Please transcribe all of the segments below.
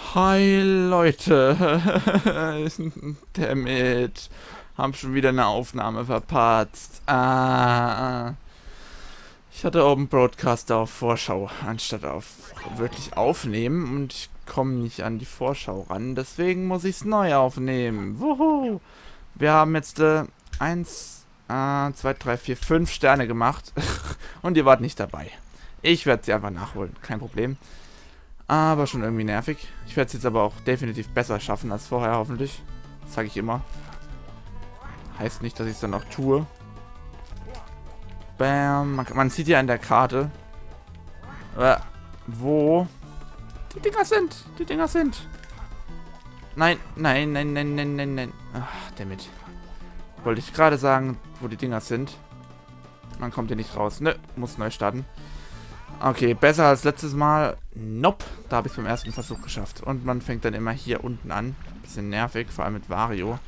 Hi Leute, damit haben schon wieder eine Aufnahme verpatzt. Ich hatte Open Broadcaster auf Vorschau anstatt auf wirklich aufnehmen und ich komme nicht an die Vorschau ran, deswegen muss ich es neu aufnehmen. Wuhu! Wir haben jetzt 1, 2, 3, 4, 5 Sterne gemacht und ihr wart nicht dabei. Ich werde sie einfach nachholen, kein Problem. Aber schon irgendwie nervig. Ich werde es jetzt aber auch definitiv besser schaffen als vorher, hoffentlich. Das sage ich immer. Heißt nicht, dass ich es dann auch tue. Bam. Man sieht ja an der Karte, wo die Dinger sind. Die Dinger sind. Nein, nein, nein, nein, nein, nein, nein. Ach, damit. Wollte ich gerade sagen, wo die Dinger sind. Man kommt hier nicht raus. Nö, muss neu starten. Okay, besser als letztes Mal. Nope. Da habe ich es beim ersten Versuch geschafft. Und man fängt dann immer hier unten an. Bisschen nervig, vor allem mit Wario.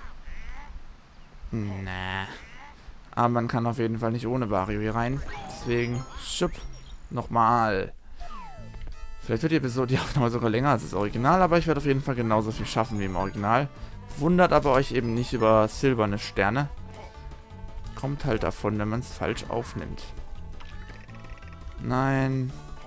Na. Aber man kann auf jeden Fall nicht ohne Wario hier rein. Deswegen, schupp. Nochmal. Vielleicht wird die Aufnahme sogar länger als das Original, aber ich werde auf jeden Fall genauso viel schaffen wie im Original. Wundert aber euch eben nicht über silberne Sterne. Kommt halt davon, wenn man es falsch aufnimmt. Nein.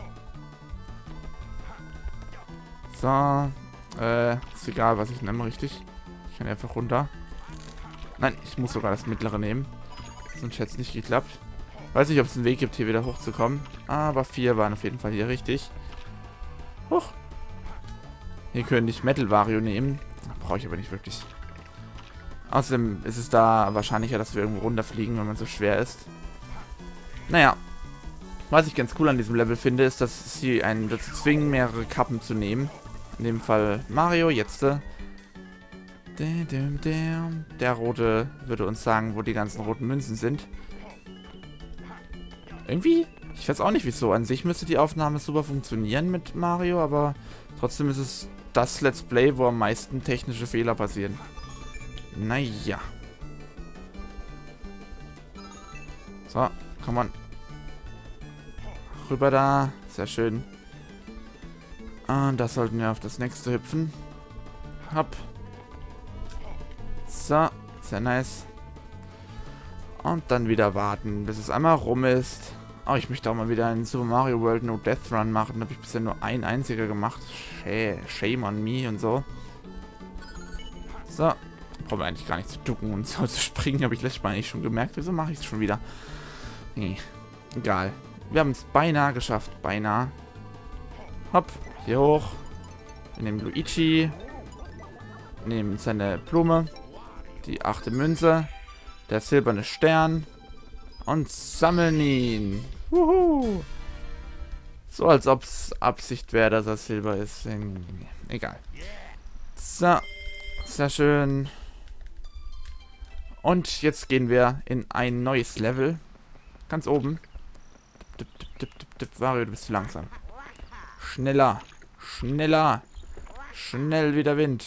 So. Ist egal, was ich nehme, richtig. Ich kann einfach runter. Nein, ich muss sogar das mittlere nehmen. Sonst hätte es nicht geklappt. Weiß nicht, ob es einen Weg gibt, hier wieder hochzukommen. Aber 4 waren auf jeden Fall hier richtig. Huch. Hier könnte ich Metal Wario nehmen. Brauche ich aber nicht wirklich. Außerdem ist es da wahrscheinlicher, dass wir irgendwo runterfliegen, wenn man so schwer ist. Naja. Was ich ganz cool an diesem Level finde, ist, dass sie einen dazu zwingen, mehrere Kappen zu nehmen. In dem Fall Mario, jetzt. Der Rote würde uns sagen, wo die ganzen roten Münzen sind. Irgendwie, ich weiß auch nicht wieso. An sich müsste die Aufnahme super funktionieren mit Mario, aber trotzdem ist es das Let's Play, wo am meisten technische Fehler passieren. Naja. So, komm on. Rüber da. Sehr schön. Und da sollten wir auf das nächste hüpfen. Hopp. So. Sehr nice. Und dann wieder warten, bis es einmal rum ist. Oh, ich möchte auch mal wieder einen Super Mario World No Death Run machen. Da habe ich bisher nur ein einziger gemacht. Shame on me und so. So. Brauchen wir eigentlich gar nicht zu ducken und so zu springen. Habe ich letztes Mal eigentlich schon gemerkt. Wieso mache ich es schon wieder? Nee. Egal. Wir haben es beinahe geschafft. Beinahe. Hopp. Hier hoch. Wir nehmen Luigi. Nehmen seine Blume. Die 8. Münze. Der silberne Stern. Und sammeln ihn. Wuhu. So als ob es Absicht wäre, dass er Silber ist. Egal. So. Sehr schön. Und jetzt gehen wir in ein neues Level. Ganz oben. Wario, du bist zu langsam. Schneller. Schneller. Schnell wie der Wind.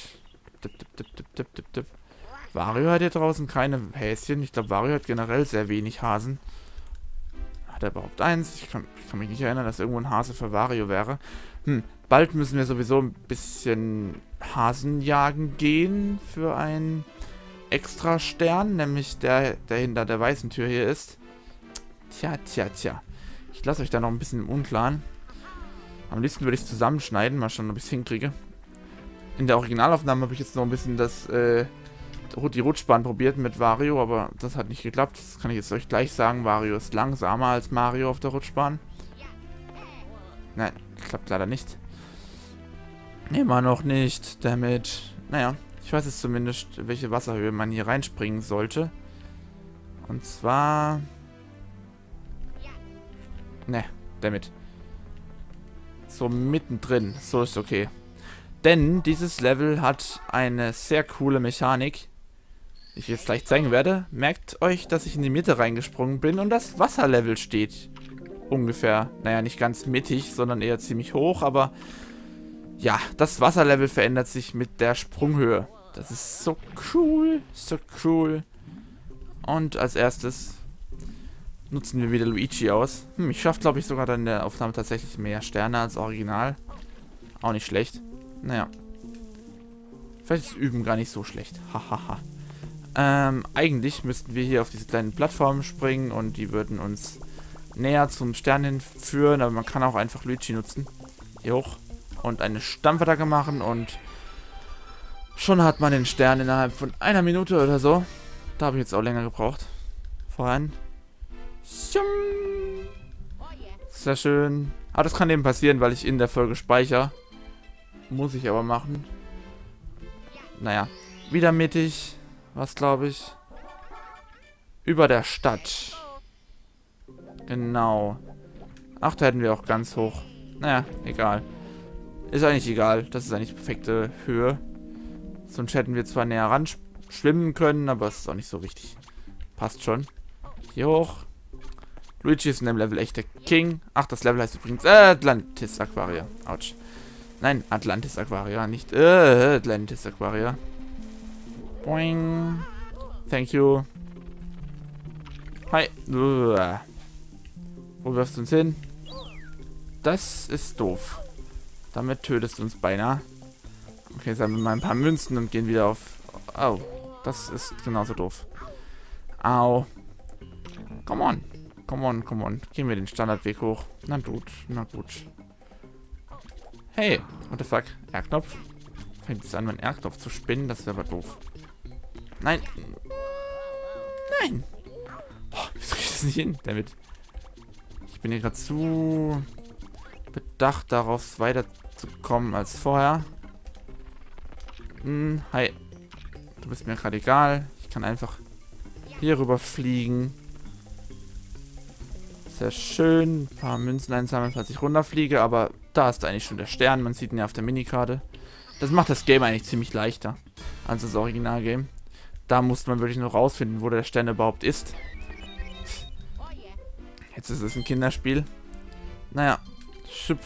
Wario hat hier draußen keine Häschen. Ich glaube, Wario hat generell sehr wenig Hasen. Hat er überhaupt eins? Ich kann mich nicht erinnern, dass irgendwo ein Hase für Wario wäre. Bald müssen wir sowieso ein bisschen Hasen jagen gehen für einen extra Stern. Nämlich der hinter der weißen Tür hier ist. Tja. Ich lasse euch da noch ein bisschen im Unklaren. Am liebsten würde ich es zusammenschneiden. Mal schauen, ob ich es hinkriege. In der Originalaufnahme habe ich jetzt noch ein bisschen die Rutschbahn probiert mit Wario, aber das hat nicht geklappt. Das kann ich jetzt euch gleich sagen. Wario ist langsamer als Mario auf der Rutschbahn. Nein, klappt leider nicht. Immer noch nicht, damit. Naja, ich weiß jetzt zumindest, welche Wasserhöhe man hier reinspringen sollte. Und zwar... Ne, damit. So mittendrin. So ist okay. Denn dieses Level hat eine sehr coole Mechanik, die ich jetzt gleich zeigen werde. Merkt euch, dass ich in die Mitte reingesprungen bin und das Wasserlevel steht. Ungefähr, naja, nicht ganz mittig, sondern eher ziemlich hoch, aber ja, das Wasserlevel verändert sich mit der Sprunghöhe. Das ist so cool, so cool. Und als erstes nutzen wir wieder Luigi aus. Ich schaffe, glaube ich, sogar dann in der Aufnahme tatsächlich mehr Sterne als Original. Auch nicht schlecht. Naja. Vielleicht ist Üben gar nicht so schlecht. Hahaha. Eigentlich müssten wir hier auf diese kleinen Plattformen springen und die würden uns näher zum Stern hinführen, aber man kann auch einfach Luigi nutzen. Hier hoch. Und eine Stampfattacke machen und schon hat man den Stern innerhalb von einer Minute oder so. Da habe ich jetzt auch länger gebraucht. Voran. Sehr schön. Aber das kann eben passieren, weil ich in der Folge speichere. Muss ich aber machen. Naja. Wieder mittig. Was glaube ich? Über der Stadt. Genau. Ach, da hätten wir auch ganz hoch. Naja, egal. Ist eigentlich egal. Das ist eigentlich die perfekte Höhe. Sonst hätten wir zwar näher ran schwimmen können, aber es ist auch nicht so richtig. Passt schon. Hier hoch. Luigi ist in dem Level echt der King. Ach, das Level heißt übrigens Atlantis Aquaria. Autsch. Nein, Atlantis Aquaria, nicht Atlantis Aquaria. Boing. Thank you. Hi. Wo wirfst du uns hin? Das ist doof. Damit tötest du uns beinahe. Okay, sammeln wir mal ein paar Münzen und gehen wieder auf... Oh, das ist genauso doof. Au. Come on. Come on, come on. Gehen wir den Standardweg hoch. Na gut, na gut. Hey, what the fuck? R-Knopf? Fängt es an, meinen R-Knopf zu spinnen? Das ist aber doof. Nein. Nein. Oh, wieso geht das nicht hin damit? Ich bin hier gerade zu bedacht darauf, weiterzukommen als vorher. Hi. Du bist mir gerade egal. Ich kann einfach hier rüber fliegen. Sehr schön. Ein paar Münzen einsammeln, falls ich runterfliege. Aber da ist eigentlich schon der Stern. Man sieht ihn ja auf der Minikarte. Das macht das Game eigentlich ziemlich leichter als das Originalgame. Da musste man wirklich nur rausfinden, wo der Stern überhaupt ist. Jetzt ist es ein Kinderspiel. Naja. Schip.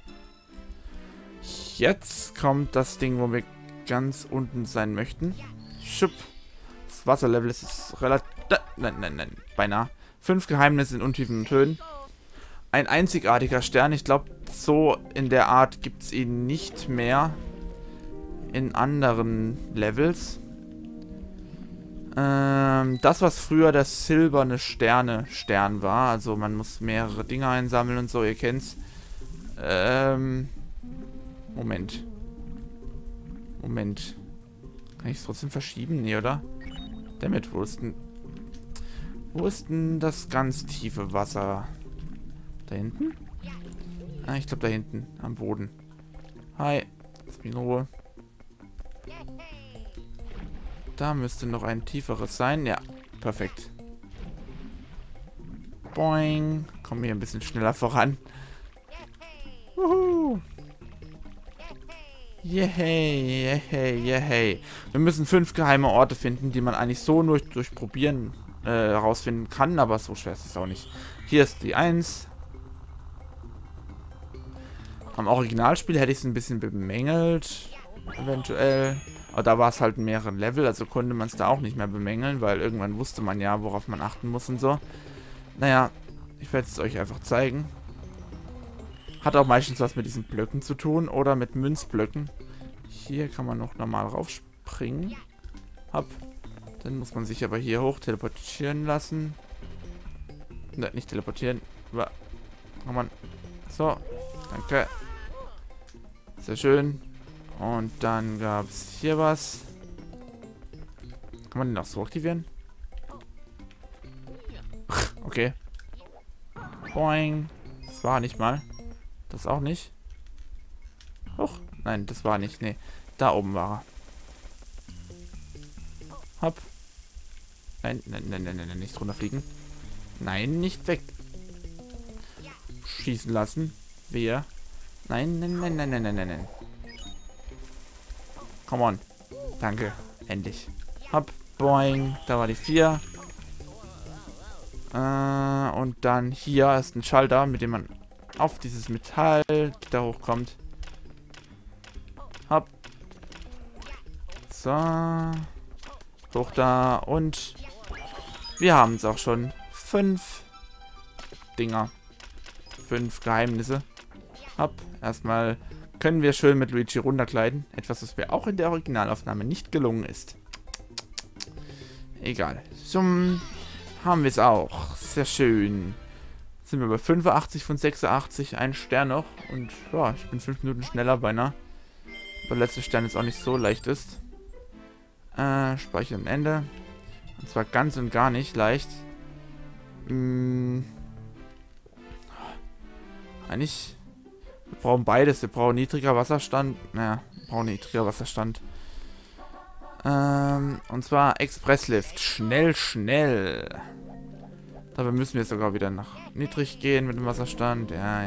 Jetzt kommt das Ding, wo wir ganz unten sein möchten. Schip. Das Wasserlevel ist relativ... Nein. Beinahe. 5 Geheimnisse in untiefen Tönen. Ein einzigartiger Stern. Ich glaube, so in der Art gibt es ihn nicht mehr in anderen Levels. Das, was früher der silberne Stern war. Also man muss mehrere Dinge einsammeln und so, ihr kennt's. Moment. Kann ich es trotzdem verschieben? Nee, oder? Damit, wo ist denn das ganz tiefe Wasser? Da hinten? Ah, ich glaube da hinten, am Boden. Hi, lass mich in Ruhe. Da müsste noch ein tieferes sein. Ja, perfekt. Boing. Kommen wir ein bisschen schneller voran. Wuhu. Yay. Wir müssen 5 geheime Orte finden, die man eigentlich so nur durch Probieren herausfinden kann, aber so schwer ist es auch nicht. Hier ist die 1. Am Originalspiel hätte ich es ein bisschen bemängelt. Eventuell. Aber da war es halt in mehreren Level, also konnte man es da auch nicht mehr bemängeln, weil irgendwann wusste man ja, worauf man achten muss und so. Naja, ich werde es euch einfach zeigen. Hat auch meistens was mit diesen Blöcken zu tun oder mit Münzblöcken. Hier kann man noch normal raufspringen. Hopp. Dann muss man sich aber hier hoch teleportieren lassen. Ne, nicht teleportieren. Kann man. So, danke. Sehr schön. Und dann gab es hier was. Kann man den auch so aktivieren? Okay. Boing. Das war nicht mal. Das auch nicht. Huch. Nein, das war nicht. Nee. Da oben war er. Hopp. Nein, nicht runterfliegen. Nein, nicht weg. Schießen lassen. Wehe. Nein. Come on. Danke. Endlich. Hopp. Boing. Da war die 4. Und dann hier ist ein Schalter, mit dem man auf dieses Metallgitter hochkommt. Hopp. So. Hoch da. Und wir haben es auch schon. 5 Dinger. 5 Geheimnisse. Hopp. Erstmal können wir schön mit Luigi runtergleiten. Etwas, was mir auch in der Originalaufnahme nicht gelungen ist. Egal. Zum haben wir es auch. Sehr schön. Sind wir bei 85 von 86. Ein Stern noch. Und ja, ich bin 5 Minuten schneller beinahe. Der letzte Stern jetzt auch nicht so leicht ist. Speichern am Ende. Und zwar ganz und gar nicht leicht. Eigentlich... Wir brauchen beides. Wir brauchen niedriger Wasserstand. Naja, wir brauchen niedriger Wasserstand. Und zwar Expresslift. Schnell, schnell. Dabei müssen wir sogar wieder nach niedrig gehen mit dem Wasserstand. Ja.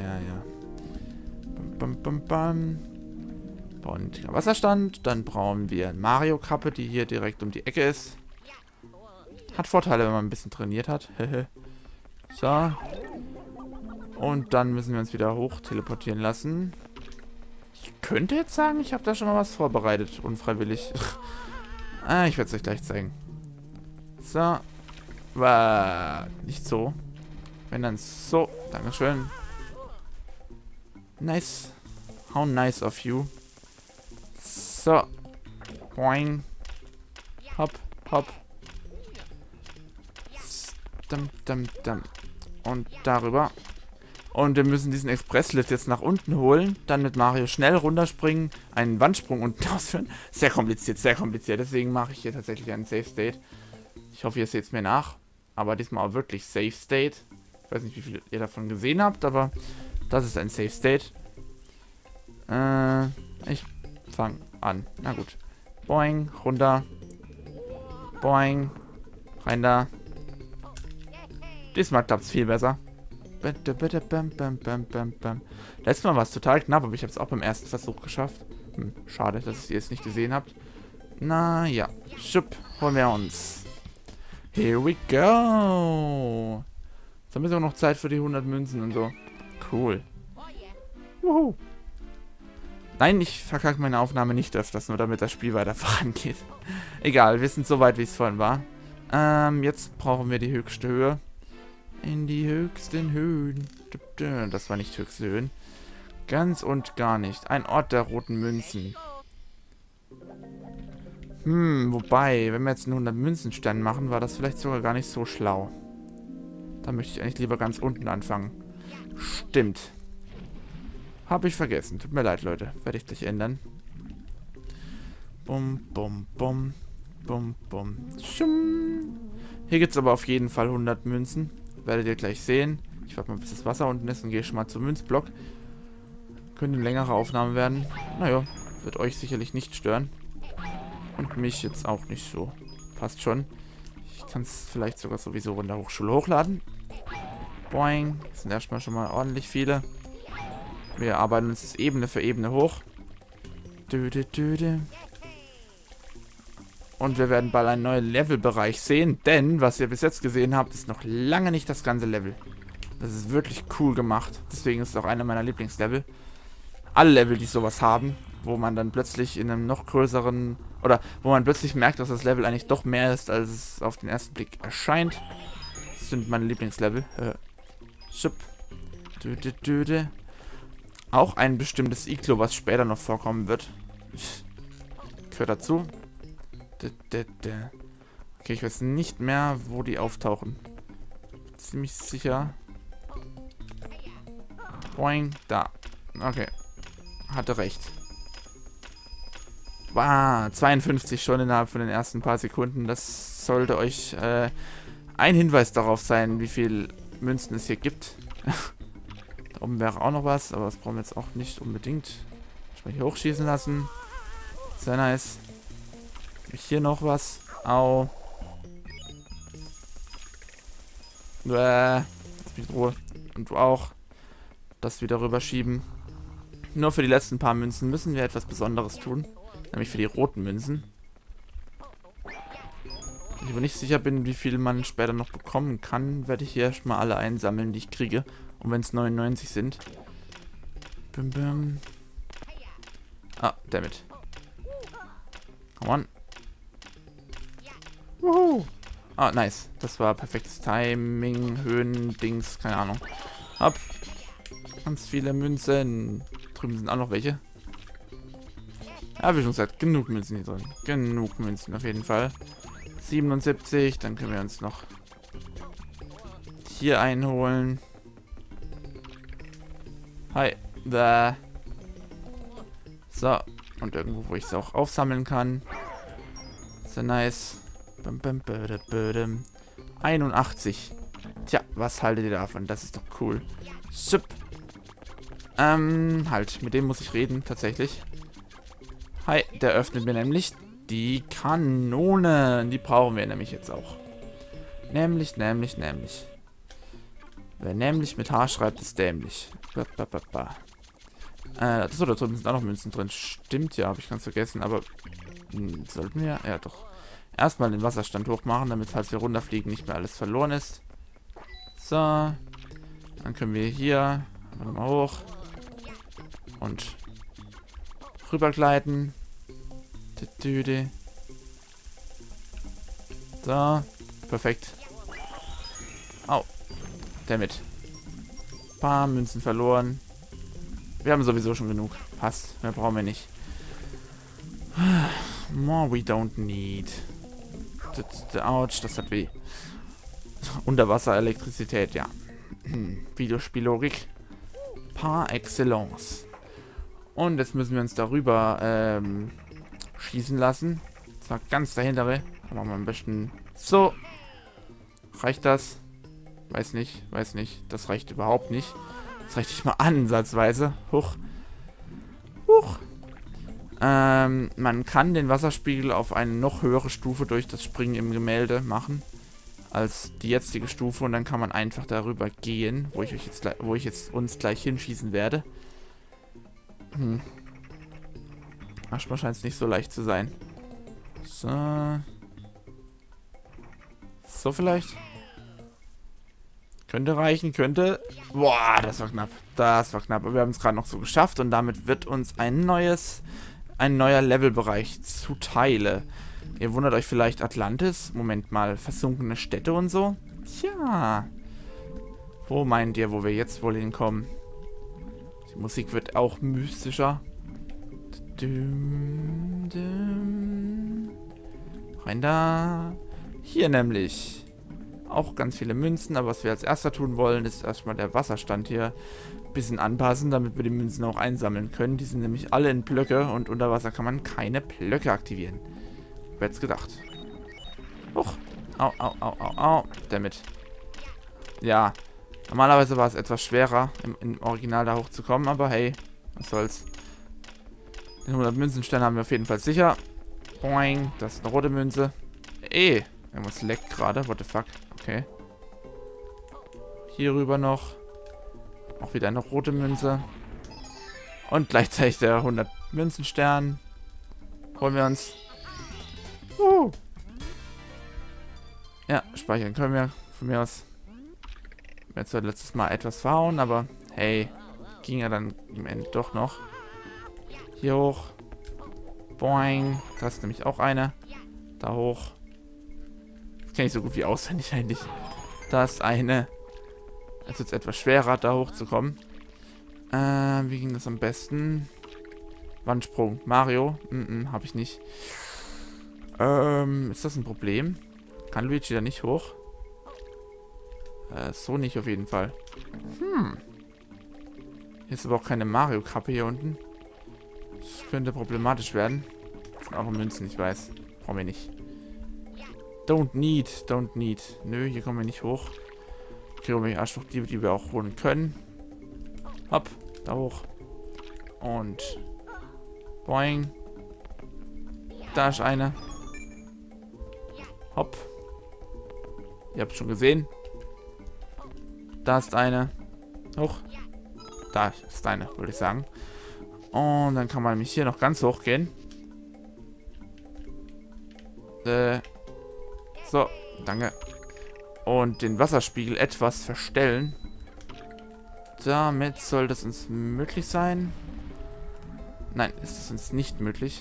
Brauchen niedriger Wasserstand. Dann brauchen wir Mario-Kappe, die hier direkt um die Ecke ist. Hat Vorteile, wenn man ein bisschen trainiert hat. So. Und dann müssen wir uns wieder hoch teleportieren lassen. Ich könnte jetzt sagen, ich habe da schon mal was vorbereitet. Unfreiwillig. Ich werde es euch gleich zeigen. So. Nicht so. Wenn dann so. Dankeschön. Nice. How nice of you. So. Boing. Hopp, hopp. Und darüber. Und wir müssen diesen Expresslift jetzt nach unten holen. Dann mit Mario schnell runterspringen. Einen Wandsprung unten ausführen. Sehr kompliziert, sehr kompliziert. Deswegen mache ich hier tatsächlich einen Safe State. Ich hoffe, ihr seht es mir nach. Aber diesmal auch wirklich Safe State. Ich weiß nicht, wie viel ihr davon gesehen habt, aber das ist ein Safe State. Ich fange an. Na gut. Boing, runter. Boing. Rein da. Diesmal klappt es viel besser. Letztes Mal war es total knapp, aber ich habe es auch beim ersten Versuch geschafft. Schade, dass ihr es nicht gesehen habt. Naja. Schupp, holen wir uns. Here we go. Jetzt haben wir sogar noch Zeit für die 100 Münzen und so. Cool. Wuhu. Nein, ich verkacke meine Aufnahme nicht öfters, nur damit das Spiel weiter vorangeht. Egal, wir sind so weit, wie es vorhin war. Jetzt brauchen wir die höchste Höhe. In die höchsten Höhen. Das war nicht höchste Höhen. Ganz und gar nicht. Ein Ort der roten Münzen. Wobei, wenn wir jetzt einen 100-Münzen-Stern machen, war das vielleicht sogar gar nicht so schlau. Da möchte ich eigentlich lieber ganz unten anfangen. Stimmt. Habe ich vergessen. Tut mir leid, Leute. Werde ich gleich ändern. Bum, bum, bum. Bum, bum. Schum. Hier gibt es aber auf jeden Fall 100 Münzen. Werdet ihr gleich sehen. Ich warte mal, bis das Wasser unten ist und gehe schon mal zum Münzblock. Könnte eine längere Aufnahme werden. Naja, wird euch sicherlich nicht stören. Und mich jetzt auch nicht so. Passt schon. Ich kann es vielleicht sogar sowieso in der Hochschule hochladen. Boing. Das sind erstmal schon mal ordentlich viele. Wir arbeiten uns das Ebene für Ebene hoch. Und wir werden bald einen neuen Levelbereich sehen, denn, was ihr bis jetzt gesehen habt, ist noch lange nicht das ganze Level. Das ist wirklich cool gemacht. Deswegen ist es auch einer meiner Lieblingslevel. Alle Level, die sowas haben, wo man dann plötzlich in einem noch größeren, oder wo man plötzlich merkt, dass das Level eigentlich doch mehr ist, als es auf den ersten Blick erscheint, das sind meine Lieblingslevel. Schupp. Auch ein bestimmtes Iglo, was später noch vorkommen wird. Gehört dazu. Okay, ich weiß nicht mehr, wo die auftauchen. Ziemlich sicher. Boing, da. Okay. Hatte recht. Wow, 52 schon innerhalb von den ersten paar Sekunden. Das sollte euch ein Hinweis darauf sein, wie viel Münzen es hier gibt. Da oben wäre auch noch was, aber das brauchen wir jetzt auch nicht unbedingt. Mal hier hochschießen lassen. Sehr nice. Hier noch was. Au. Lass mich in Ruhe. Und du auch. Das wieder rüberschieben. Nur für die letzten paar Münzen müssen wir etwas Besonderes tun. Nämlich für die roten Münzen. Ich aber nicht sicher bin, wie viel man später noch bekommen kann, werde ich hier erstmal alle einsammeln, die ich kriege. Und wenn es 99 sind. Bim, bim. Ah, dammit. Come on. Woohoo. Ah, nice. Das war perfektes Timing, Höhen, Dings, keine Ahnung. Hopp. Ganz viele Münzen. Drüben sind auch noch welche. Ja, wie schon gesagt, genug Münzen hier drin. Genug Münzen auf jeden Fall. 77, dann können wir uns noch hier einholen. Hi, da. So, und irgendwo, wo ich es auch aufsammeln kann. Sehr nice. 81. Tja, was haltet ihr davon? Das ist doch cool. Sup. Halt, mit dem muss ich reden, tatsächlich. Hi, der öffnet mir nämlich die Kanonen. Die brauchen wir nämlich jetzt auch. Nämlich. Wer nämlich mit H schreibt, ist dämlich. So, da drüben sind auch noch Münzen drin. Stimmt ja, habe ich ganz vergessen, aber sollten wir? Ja, doch. Erstmal den Wasserstand hochmachen, damit, falls wir runterfliegen, nicht mehr alles verloren ist. So. Dann können wir hier mal hoch und rübergleiten. So. Perfekt. Au. Damit. Paar Münzen verloren. Wir haben sowieso schon genug. Passt. Mehr brauchen wir nicht. More we don't need. Autsch, das hat weh. Unterwasser-Elektrizität, ja. Videospiellogik. Par excellence. Und jetzt müssen wir uns darüber schießen lassen. Das ganz dahintere. Machen wir am besten so. Reicht das? Weiß nicht. Das reicht überhaupt nicht. Das reicht nicht mal ansatzweise. Huch. Man kann den Wasserspiegel auf eine noch höhere Stufe durch das Springen im Gemälde machen als die jetzige Stufe, und dann kann man einfach darüber gehen, wo ich jetzt uns gleich hinschießen werde. Manchmal scheint es nicht so leicht zu sein. So vielleicht. Könnte reichen, könnte. Boah, das war knapp. Aber wir haben es gerade noch so geschafft, und damit wird uns ein neuer Levelbereich zuteile. Ihr wundert euch vielleicht, Atlantis? Moment mal, versunkene Städte und so? Tja. Wo meint ihr, wo wir jetzt wohl hinkommen? Die Musik wird auch mystischer. Rein da. Hier nämlich. Auch ganz viele Münzen, aber was wir als erster tun wollen, ist erstmal der Wasserstand hier ein bisschen anpassen, damit wir die Münzen auch einsammeln können. Die sind nämlich alle in Blöcke, und unter Wasser kann man keine Blöcke aktivieren. Wer hätte es gedacht? Huch. Au. Damit. Ja. Normalerweise war es etwas schwerer, im Original da hochzukommen, aber hey, was soll's. Den 100 Münzenstern haben wir auf jeden Fall sicher. Boing. Das ist eine rote Münze. Irgendwas leckt gerade. What the fuck? Okay. Hier rüber noch. Auch wieder eine rote Münze. Und gleichzeitig der 100 Münzenstern. Holen wir uns. Ja, speichern können wir. Von mir aus. Jetzt hat letztes Mal etwas verhauen, aber hey. Ging ja dann im Ende doch noch. Hier hoch. Boing. Das ist nämlich auch eine. Da hoch. Kenne ich so gut wie auswendig eigentlich. Da ist eine. Es ist etwas schwerer, da hochzukommen. Wie ging das am besten? Wandsprung. Mario? Habe ich nicht. Ist das ein Problem? Kann Luigi da nicht hoch? So nicht auf jeden Fall. Hier ist aber auch keine Mario-Kappe hier unten. Das könnte problematisch werden. Das sind auch Münzen, ich weiß. Brauchen wir nicht. Don't need. Nö, hier kommen wir nicht hoch. Okay, holen wir Arschloch, die wir auch holen können. Hopp, da hoch. Und boing. Da ist eine. Hopp. Ihr habt es schon gesehen. Da ist eine. Hoch. Da ist eine, würde ich sagen. Und dann kann man nämlich hier noch ganz hoch gehen. So, danke. Und den Wasserspiegel etwas verstellen. Damit soll das uns möglich sein. Nein, ist es uns nicht möglich.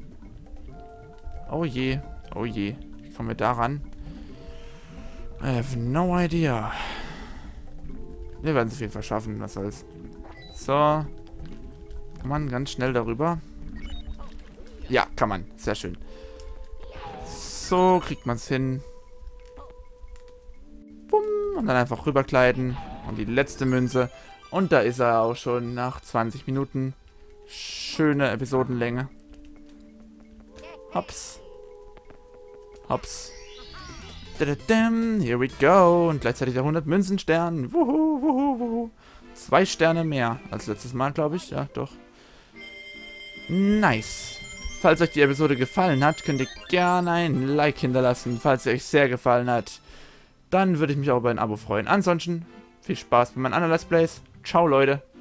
Oh je. Wie kommen wir daran? I have no idea. Wir werden es auf jeden Fall schaffen, was soll's. So. Kann man ganz schnell darüber. Ja, kann man. Sehr schön. So kriegt man es hin. Bumm. Und dann einfach rüberkleiden. Und die letzte Münze. Und da ist er auch schon nach 20 Minuten. Schöne Episodenlänge. Hops. Hops. Here we go. Und gleichzeitig der 100 Münzenstern. Wuhu, wuhu, wuhu. 2 Sterne mehr als letztes Mal, glaube ich. Ja, doch. Nice. Falls euch die Episode gefallen hat, könnt ihr gerne ein Like hinterlassen. Falls sie euch sehr gefallen hat, dann würde ich mich auch über ein Abo freuen. Ansonsten viel Spaß bei meinen anderen Let's Plays. Ciao, Leute.